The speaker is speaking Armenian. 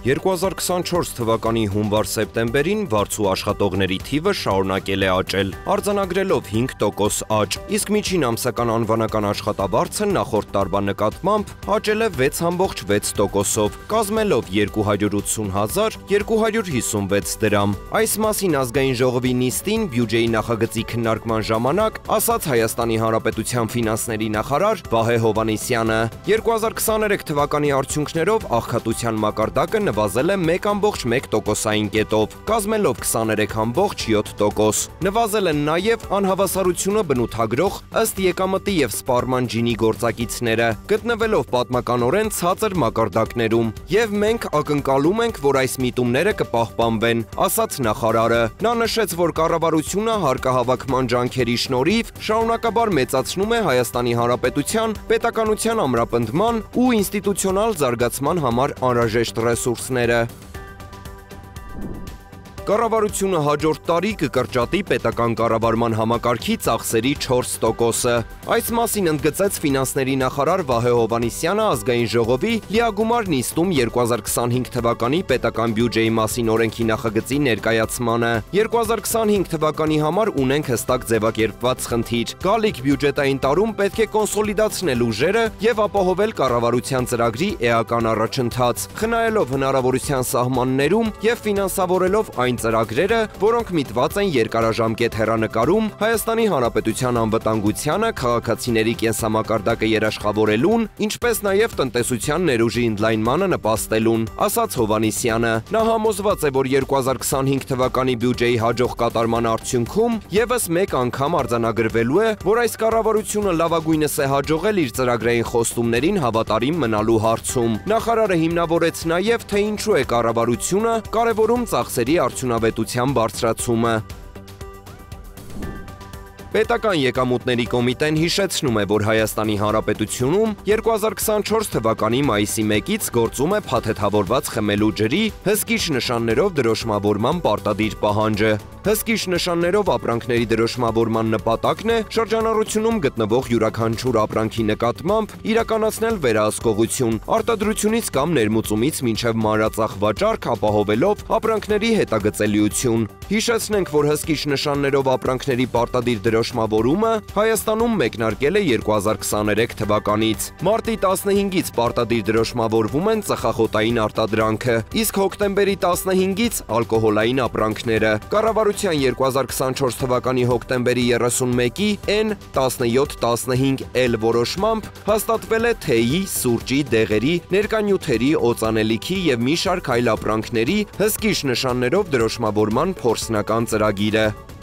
2024 թվականի հունվար-սեպտեմբերին վարձու աշխատողների թիվը շարունակել է աճել, արձանագրելով 5% աճ, իսկ միջին ամսական անվանական աշխատավարձը նախորդ տարվա նկատմամբ աճել է 6.6%-ով, կազմելով 280.256 դրամ։ Այս մասին ազգային ժողովի նիստին բյուջեի նախագծի քննարկման ժամանակ ասաց Հայաստանի Հանրապետության ֆինանսների նախարար Վահե Հովհաննիսյանը։ 2023 թվականի արդյունքներով աղքատության մակարդակը նվազել է 1.1%-ային կետով, կազմելով 23.7%։ Նվազել են նաև անհավասարությունը բնութագրող ըստ եկամտի և սպառման ջինի գործակիցները, գտնվելով պատմականորեն ցածր մակարդակներում, և մենք ակնկալում ենք, որ այս միտումները կպահպանվեն, ասաց նախարարը։ Նա նշեց, որ կառավարությունը հարկահավաքման ջանքերի շնորհիվ շարունակաբար մեծացնում է Հայաստանի Հանրապետության պետականության ամրապնդման ու ինստիտուցիոնալ զարգացման համար անհրաժեշտ ռեսուրսները։ Կառավարությունը հաջորդ տարի կկրճատի պետական կառավարման համակարգի ծախսերի 4%-ը։ Այս մասին ընդգծեց ֆինանսների նախարար Վահե Հովհաննիսյանը ազգային ժողովի լիագումար նիստում 2025 թվականի պետական բյուջեի մասին օրենքի նախագծի ներկայացմանը։ 2025 թվականի համար ունենք հստակ ձևակերպված խնդիր։ Գալիք բյուջետային տարում պետք է կոնսոլիդացնել ուժերը և ապահովել կառավարության ծրագրի էական առաջընթաց, խնայելով հնարավորության սահմաններում և ֆինանսավորելով այն ծրագրերը, որոնք միտված են երկարաժամկետ հեռանկարում Հայաստանի Հանրապետության անվտանգությանը, քաղաքացիների կենսամակարդակը երաշխավորելուն, ինչպես նաև տնտեսության ներուժի ընդլայնմանը նպաստելուն, ասաց Հովհաննիսյանը։ Նա համոզված է, որ 2025 թվականի բյուջեի հաջող կատարման արդյունքում ևս մեկ անգամ արձանագրվելու է, որ այս կառավարությունը լավագույնս է հաջողել իր ծրագրային խոստումներին հավատարիմ մնալու հարցում։ Նախարարը հիմնավորեց նաև, թե ինչու է կառավարությունը կարևորում ծախսերի արդյունավետության բարձրացումը։ Պետական եկամուտների կոմիտեն հիշեցնում է, որ Հայաստանի Հանրապետությունում 2024 թվականի մայիսի 1-ից գործում է փաթեթավորված խմելու ջրի հսկիչ նշաններով դրոշմավորման պարտադիր պահանջը։ Հսկիչ նշաններով ապրանքների դրոշմավորման նպատակն է շրջանառությունում գտնվող յուրաքանչյուր ապրանքի նկատմամբ իրականացնել վերահսկողություն, արտադրությունից կամ ներմուծումից մինչև մանրածախ վաճառք ապահովելով ապրանքների հետագծելիություն։ Հիշեցնենք, որ հսկիչ նշաններով ապրանքների պարտադիր դրոշմավորումը Հայաստանում մեկնարկել է 2023 թվականից։ Մարտի 15-ից պարտադիր դրոշմավորվում են ծխախոտային արտադրանքը, իսկ հոկտեմբերի 15-ից ալկոհոլային ապրանքները։ Կառավարության 2024 թվականի հոկտեմբերի 31-ի N1715L որոշմամբ հաստատվել է թեյի, սուրճի, դեղերի, ներկանյութերի, օծանելիքի և մի շարք այլ ապրանքների հսկիչ նշաններով դրոշմավորման փորձնական ծրագիրը։